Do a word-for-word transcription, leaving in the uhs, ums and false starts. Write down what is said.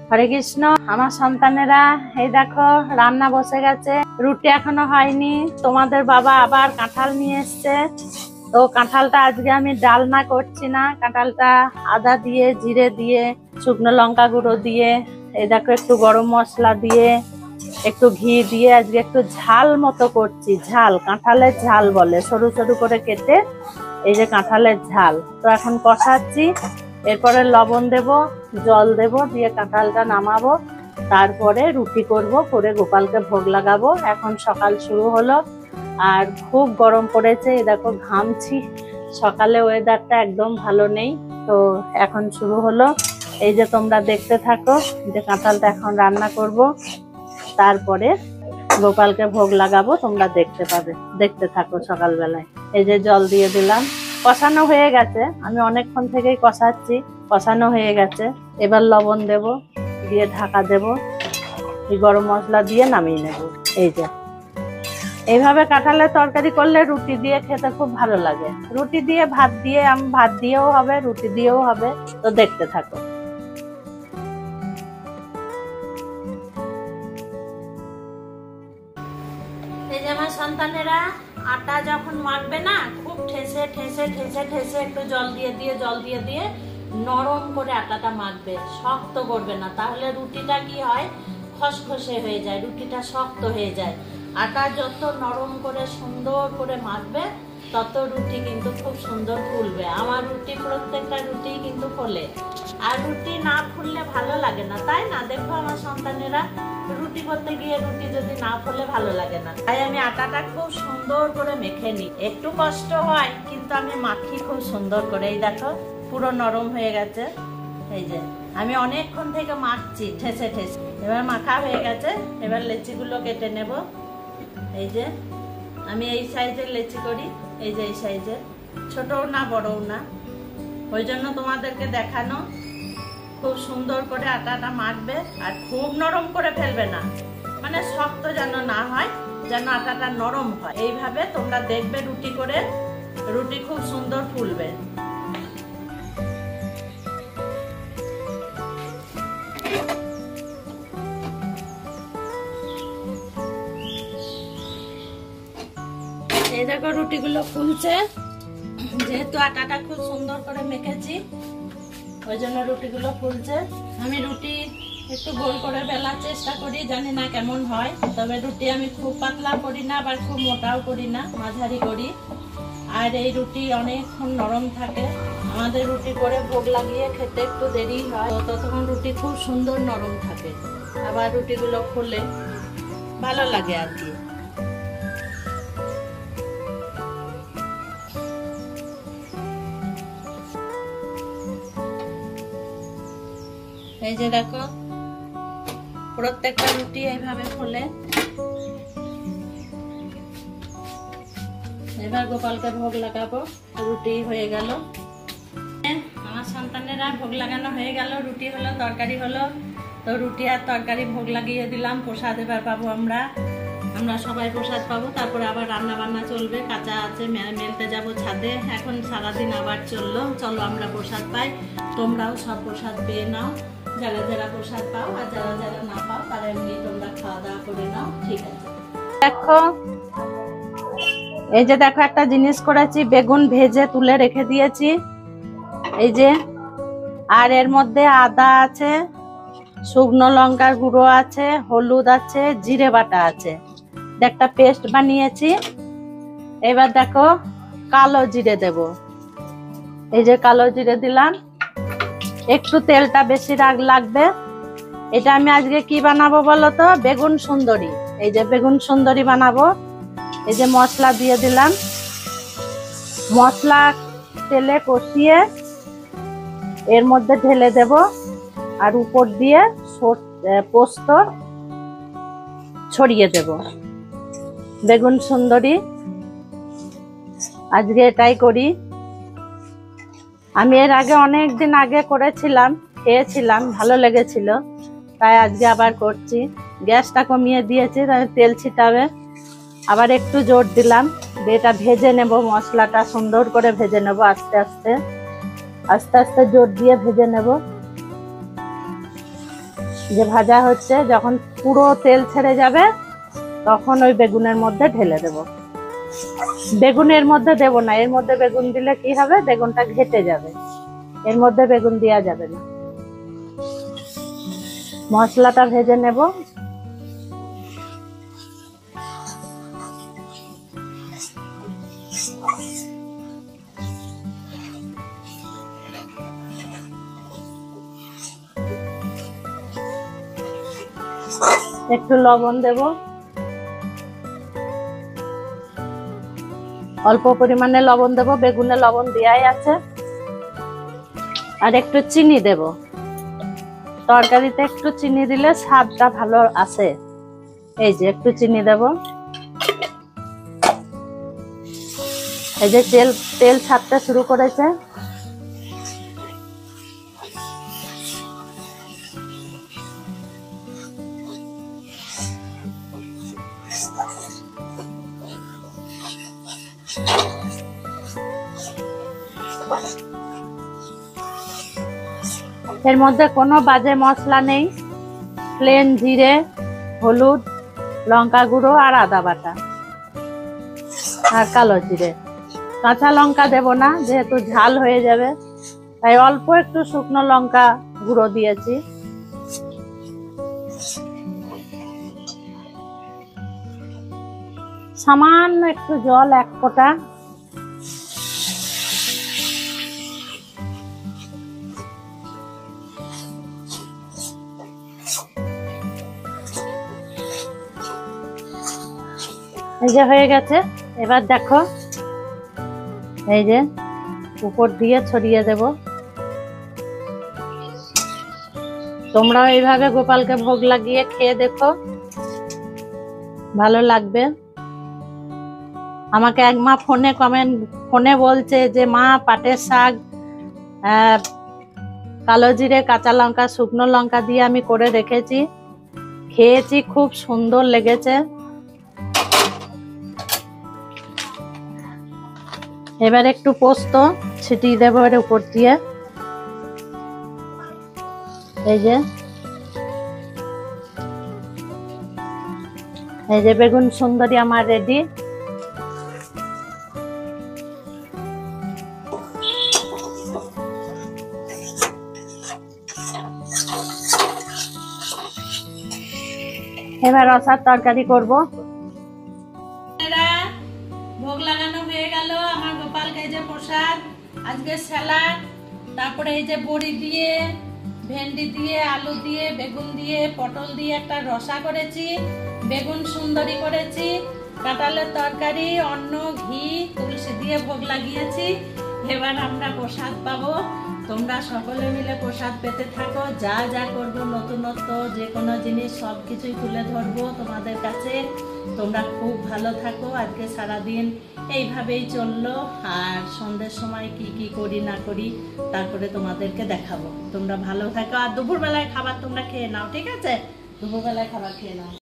হরে কৃষ্ণ। আমার সন্তানেরা এই দেখো রান্না বসে গেছে, রুটি এখনো হয়নি। তোমাদের বাবা আবার কাঁঠাল নিয়ে এসছে, তো কাঁঠালটা আজকে আমি ডালনা করছি না, কাঁঠালটা আদা দিয়ে, জিরে দিয়ে, শুকনো লঙ্কা গুঁড়ো দিয়ে, এই দেখো একটু গরম মশলা দিয়ে, একটু ঘি দিয়ে আজকে একটু ঝাল মতো করছি। ঝাল, কাঁঠালের ঝাল বলে, সরু সরু করে কেটে এই যে কাঁঠালের ঝাল। তো এখন কষাচ্ছি, এরপরে লবণ দেব, জল দেব, দিয়ে কাঁঠালটা নামাবো, তারপরে রুটি করব, করে গোপালকে ভোগ লাগাবো। এখন সকাল শুরু হলো আর খুব গরম পড়েছে, এই দেখো ঘামছি। সকালে ওয়েদারটা একদম ভালো নেই, তো এখন শুরু হলো। এই যে তোমরা দেখতে থাকো, যে কাঁঠালটা এখন রান্না করব, তারপরে গোপালকে ভোগ লাগাবো, তোমরা দেখতে পাবে। দেখতে থাকো সকালবেলায়। এই যে জল দিয়ে দিলাম, কষানো হয়ে গেছে, আমি অনেকক্ষণ থেকেই কষাচ্ছি, কষানো হয়ে গেছে। এবার লবণ দেব, দিয়ে ঢাকা দেব, এই গরম মশলা দিয়ে নামিয়ে নেব। এই যে এইভাবে কাঁঠালের তরকারি করলে রুটি দিয়ে খেতে খুব ভালো লাগে। রুটি দিয়ে, ভাত দিয়ে, আমি ভাত দিয়েও হবে, রুটি দিয়েও হবে, তো দেখতে থাকো। এই যে আমার সন্তানেরা আটা যখন মাখবে না, খুব ঠেসে ঠেসে ঠেসে ঠেসে একটু জল দিয়ে দিয়ে জল দিয়ে দিয়ে নরম করে আটাটা মাখবে, শক্ত করবে না, তাহলে রুটিটা কি হয়, খসখসে হয়ে যায়, রুটিটা শক্ত হয়ে যায়। আটা যত নরম করে সুন্দর করে মাখবে, তত রুটি কিন্তু খুব সুন্দর ফুলবে। আমার রুটি, প্রত্যেকটা রুটি কিন্তু ফোলে, আর রুটি না ফুললে ভালো লাগে না, তাই না? দেখো আমার সন্তানেরা রুটি করতে গিয়ে রুটি যদি না ফোলে ভালো লাগে না। তাই আমি আটাটা খুব সুন্দর করে মেখে নিই, একটু কষ্ট হয় কিন্তু আমি মাখি খুব সুন্দর করে। এই দেখো পুরো নরম হয়ে গেছে। এই যে আমি অনেকক্ষণ থেকে মাখছি ঠেসে ঠেসে, এবার মাখা হয়ে গেছে। এবার লেচিগুলো কেটে নেব। এই যে আমি এই সাইজের লেচি করি, এই যে এই সাইজের, ছোটও না বড়ও না, ওই জন্য তোমাদেরকে দেখানো। খুব সুন্দর করে আটাটা মাখবে, আর খুব নরম করে ফেলবে না, মানে শক্ত যেন না হয়, যেন আটাটা নরম হয়। এইভাবে তোমরা দেখবে রুটি করে, রুটি খুব সুন্দর ফুলবে। এই দেখো রুটিগুলো ফুলছে, যেহেতু আটাটা খুব সুন্দর করে মেখেছি, ওই জন্য রুটিগুলো ফুলছে। আমি রুটি একটু গোল করে বেলার চেষ্টা করি, জানি না কেমন হয়, তবে রুটি আমি খুব পাতলা করি না, আবার খুব মোটাও করি না, মাঝারি করি। আর এই রুটি অনেকক্ষণ নরম থাকে। আমাদের রুটি করে ভোগ লাগিয়ে খেতে একটু দেরি হয়, ততক্ষণ রুটি খুব সুন্দর নরম থাকে, আবার রুটিগুলো ফুলে ভালো লাগে আর কি। এই যে দেখো প্রত্যেকটা রুটি এইভাবে ফুলে। এবার গোপালকে ভোগ লাগাবো, রুটি হয়ে গেল। আমার সন্তানেরা ভোগ লাগানো হয়ে গেল, রুটি হলো, তরকারি হলো। তো রুটি আর তরকারি ভোগ লাগিয়ে দিলাম, প্রসাদ এবার পাবো আমরা, আমরা সবাই প্রসাদ পাবো। তারপরে আবার রান্না বান্না চলবে, কাঁচা আছে, মেলতে যাব ছাদে। এখন সারাদিন আবার চললো, চলো আমরা প্রসাদ পাই। তোমরাও সব প্রসাদ পেয়ে নাও, যারা যারা প্রসাদ পাও, আর যারা যারা না পাও তারা এমনি তোমরা খাওয়া দাওয়া করে নাও, ঠিক আছে? দেখো এই যে দেখো একটা জিনিস করেছি, বেগুন ভেজে তুলে রেখে দিয়েছি, এই যে। আর এর মধ্যে আদা আছে, শুকনো লঙ্কার গুঁড়ো আছে, হলুদ আছে, জিরে বাটা আছে, একটা পেস্ট বানিয়েছি। এবার দেখো কালো জিরে দেব, এই যে কালো জিরে দিলাম, একটু তেলটা বেশি রাগ লাগবে। এটা আমি আজকে কি বানাবো বলো তো? বেগুন সুন্দরী। এই যে বেগুন সুন্দরী বানাবো। এই যে মশলা দিয়ে দিলাম, মশলা তেলে কষিয়ে এর মধ্যে ঢেলে দেব, আর উপর দিয়ে পোস্ত ছড়িয়ে দেব। বেগুন সুন্দরী আজকে এটাই করি। আমি এর আগে অনেক দিন আগে করেছিলাম, খেয়েছিলাম, ভালো লেগেছিল, তাই আজকে আবার করছি। গ্যাসটা কমিয়ে দিয়েছি, তাই তেল ছিটাবে, আবার একটু জোর দিলাম। এটা ভেজে নেব, মশলাটা সুন্দর করে ভেজে নেব, আস্তে আস্তে আস্তে আস্তে জোর দিয়ে ভেজে নেব। যে ভাজা হচ্ছে, যখন পুরো তেল ছেড়ে যাবে তখন ওই বেগুনের মধ্যে ঢেলে দেব। বেগুনের মধ্যে দেব না, এর মধ্যে বেগুন দিলে কি হবে, বেগুনটা ঘেটে যাবে, এর মধ্যে বেগুন দেওয়া যাবে না। মশলাটা ভেজে নেব। একটু লবণ দেব, অল্প পরিমাণে লবণ দেব, বেগুনে লবণ দেওয়াই আছে। আর একটু চিনি দেব, তরকারিতে একটু চিনি দিলে স্বাদটা ভালো আসে। এই যে একটু চিনি দেব। এই যে তেল তেল ছাড়তে শুরু করেছে। এর মধ্যে কোনো বাজে মশলা নেই, প্লেন জিরে, হলুদ, লঙ্কা গুঁড়ো আর আদা বাটা আর কালো জিরে। কাঁচা লঙ্কা দেব না, যেহেতু ঝাল হয়ে যাবে, তাই অল্প একটু শুকনো লঙ্কা গুঁড়ো দিয়েছি। সামান্য একটু জল, এক ফোঁটা। এই যে হয়ে গেছে। এবার দেখো, এই যে উপর দিয়ে ছড়িয়ে দেব। তোমরাও এইভাবে গোপালকে ভোগ লাগিয়ে খেয়ে দেখো, ভালো লাগবে। আমাকে এক মা ফোনে কমেন্ট ফোনে বলছে যে মা, পাটের শাক কালো জিরে, কাঁচা লঙ্কা, শুকনো লঙ্কা দিয়ে আমি করে রেখেছি, খেয়েছি, খুব সুন্দর লেগেছে। এবার একটু পোস্ত ছিটিয়ে দেবো এর উপর দিয়ে। এই যে এই যে বেগুন সুন্দরী আমার রেডি। এবার রসার তরকারি করব। ভোগ লাগানো হয়ে গেল আমার গোপালকে। এই যে প্রসাদ, আজকে স্যালাড, তারপরে এই যে বড়ি দিয়ে, ভেন্ডি দিয়ে, আলু দিয়ে, বেগুন দিয়ে, পটল দিয়ে একটা রসা করেছি, বেগুন সুন্দরী করেছি, কাঁঠালের তরকারি, অন্ন, ঘি, তুলসী দিয়ে ভোগ লাগিয়েছি। এবার আমরা প্রসাদ পাবো। তোমরা সকলে মিলে প্রসাদ পেতে থাকো। যা যা করবো নতুনত্ব যে কোনো জিনিস সব কিছুই তুলে ধরবো তোমাদের কাছে। তোমরা খুব ভালো থাকো। আজকে সারাদিন এইভাবেই চললো, আর সন্ধ্যের সময় কি কি করি না করি তারপরে তোমাদেরকে দেখাবো। তোমরা ভালো থাকো, আর দুপুরবেলায় খাবার তোমরা খেয়ে নাও, ঠিক আছে? দুপুরবেলায় খাবার খেয়ে নাও।